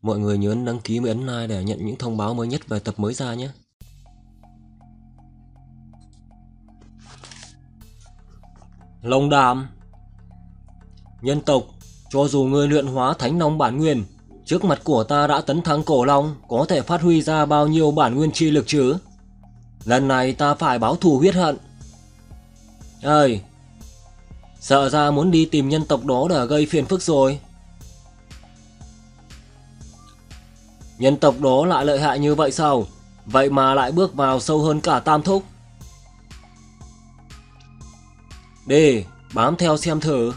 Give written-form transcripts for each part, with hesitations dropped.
Mọi người nhớ đăng ký và ấn like để nhận những thông báo mới nhất về tập mới ra nhé. Long Đàm. Nhân tộc, cho dù ngươi luyện hóa Thánh Long bản nguyên, trước mặt của ta đã tấn thăng cổ long, có thể phát huy ra bao nhiêu bản nguyên chi lực chứ? Lần này ta phải báo thù huyết hận. Ơi, sợ ra muốn đi tìm nhân tộc đó để gây phiền phức rồi. Nhân tộc đó lại lợi hại như vậy sao? Vậy mà lại bước vào sâu hơn cả Tam Thúc. Đi, bám theo xem thử.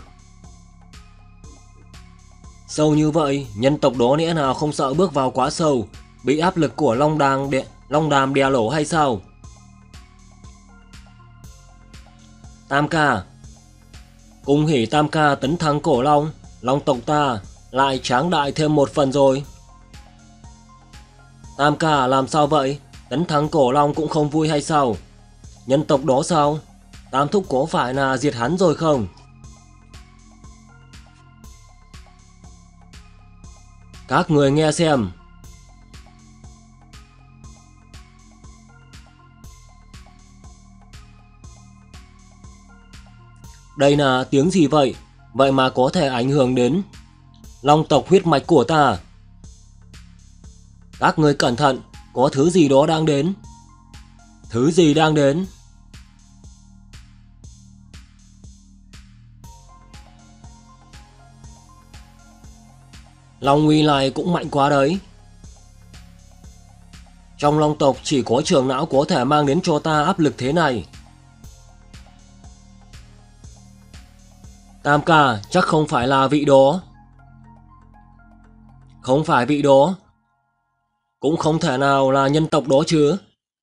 Sâu như vậy, nhân tộc đó lẽ nào không sợ bước vào quá sâu, bị áp lực của Long Đàm đè lỗ hay sao? Tam ca, cùng hỉ Tam ca tấn thăng cổ long, long tộc ta lại tráng đại thêm một phần rồi. Tam ca làm sao vậy? Tấn thăng cổ long cũng không vui hay sao? Nhân tộc đó sao? Tam thúc có phải là diệt hắn rồi không? Các người nghe xem. Đây là tiếng gì vậy? Vậy mà có thể ảnh hưởng đến long tộc huyết mạch của ta. Các người cẩn thận, có thứ gì đó đang đến. Thứ gì đang đến? Long uy này cũng mạnh quá đấy. Trong long tộc chỉ có trưởng não có thể mang đến cho ta áp lực thế này. Tam ca, chắc không phải là vị đó. Không phải vị đó. Cũng không thể nào là nhân tộc đó chứ.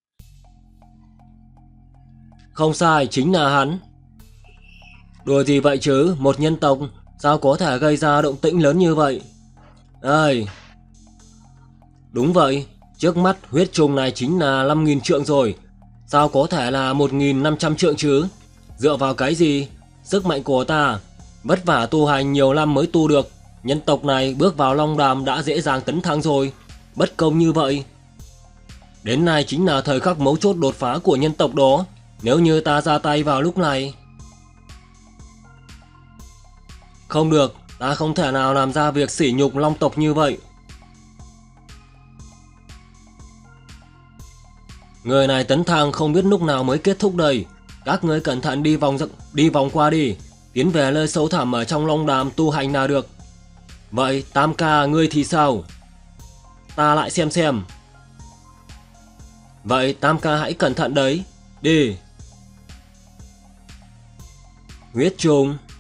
Không sai, chính là hắn. Đùa gì vậy chứ, một nhân tộc sao có thể gây ra động tĩnh lớn như vậy? Ơi, đúng vậy, trước mắt huyết trùng này chính là 5.000 trượng rồi. Sao có thể là 1.500 trượng chứ? Dựa vào cái gì? Sức mạnh của ta vất vả tu hành nhiều năm mới tu được. Nhân tộc này bước vào Long Đàm đã dễ dàng tấn thăng rồi. Bất công như vậy. Đến nay chính là thời khắc mấu chốt đột phá của nhân tộc đó. Nếu như ta ra tay vào lúc này, không được, ta không thể nào làm ra việc sỉ nhục long tộc như vậy. Người này tấn thăng không biết lúc nào mới kết thúc đây. Các ngươi cẩn thận đi vòng qua đi, tiến về nơi sâu thẳm ở trong Long Đàm tu hành là được. Vậy Tam ca ngươi thì sao? Ta lại xem. Vậy Tam ca hãy cẩn thận đấy. Đi. Huyết trùng.